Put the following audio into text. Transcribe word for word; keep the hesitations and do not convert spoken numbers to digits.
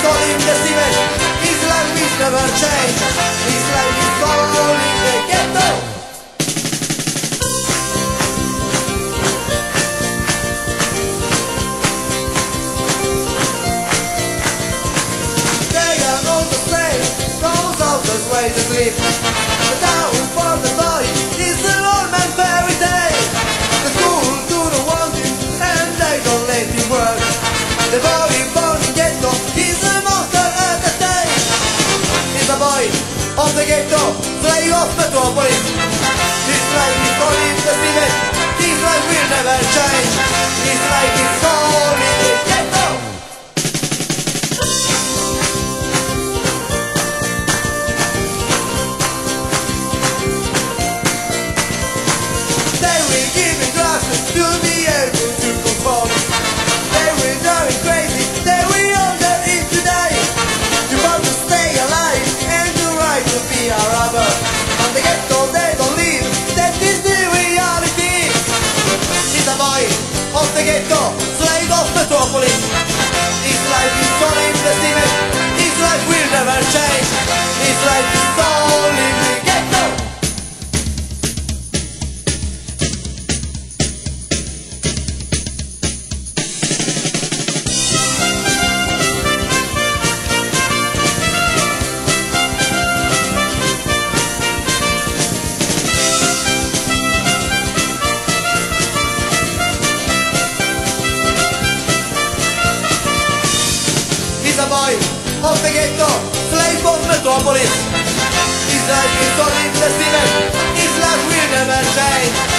all in the cement. His life is never changed. His life is all in the ghetto. They are all the same, those are the ways to sleep. The town for the boy is an old man fairy tale. The school do not want him and they don't let him work. The boy born in ghetto is a monster at the day. He's a boy of the ghetto, slave of metropolis. His life is all in the cement. His life will never change. His life is all in the ghetto. They will give him drugs to be able to conform. They will drive him crazy. They will order him to die. You want to stay alive and the right to be a robber. On the ghetto they don't live. That is the reality. He's a boy of the ghetto, slave of metropolis. His life is all in the cement. His life will never change. His life is all in the ghetto. He's a boy of the ghetto, slave of metropolis. His life is all in the cement. His life will never change.